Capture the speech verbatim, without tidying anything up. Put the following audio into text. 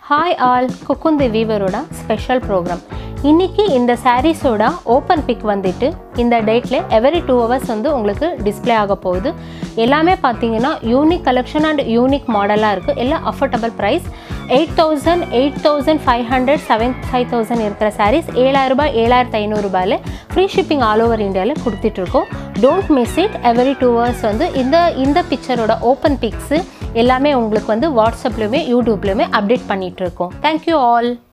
Hi all, Cocoon the Weaver special program. இன்னைக்கு இந்த sarees-ஓட open pic வந்துட்டு இந்த டேட்ல every two hours வந்து உங்களுக்கு டிஸ்ப்ளே ஆக போகுது. எல்லாமே பாத்தீங்கன்னா யூனிக் கலெக்ஷன் and யூனிக் மாடலா இருக்கு. எல்லாம் affordable price eight thousand, eight thousand five hundred, seventy-five thousand இருக்கிற sarees seven thousand rupees, seven thousand five hundred ரூபாயில free shipping all over Indiaல கொடுத்துட்டு இருக்கோம். Don't miss it. Every two hours வந்து இந்த இந்த பிக்சரோட open pics எல்லாமே உங்களுக்கு வந்து WhatsAppலயுமே YouTubeலயுமே அப்டேட் பண்ணிட்டு இருக்கோம். Thank you all.